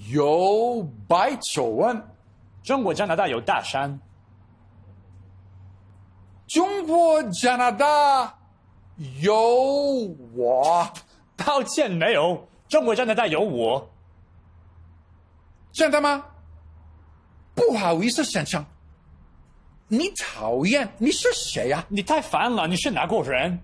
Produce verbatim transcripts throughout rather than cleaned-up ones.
有白求恩。 中国加拿大有大山。 中国加拿大有我。 抱歉，没有。中国加拿大有我。 真的吗？不好意思，先生。你讨厌？你是谁呀、啊？ 你太烦了！你是哪国人？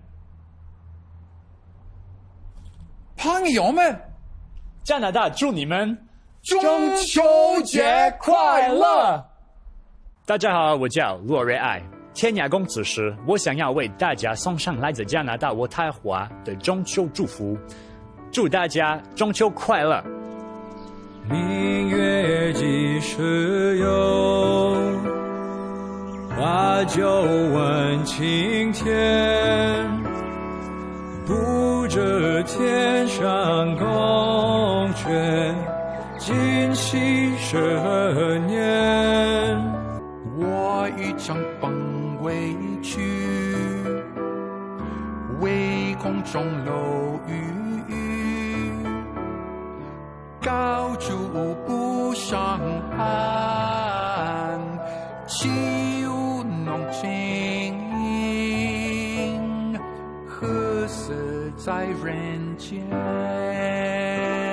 朋友们， 加拿大祝你们中秋节快乐！ 大家好，我叫洛瑞爱，天涯公子时，我想要为大家送上来自加拿大渥太华的中秋祝福，祝大家中秋快乐！ 明月几时有？把酒问青天。不知天上宫阙，今夕十年。 我欲乘风归去，唯恐钟楼玉宇，高处不胜寒，岂有浓情何似在人间。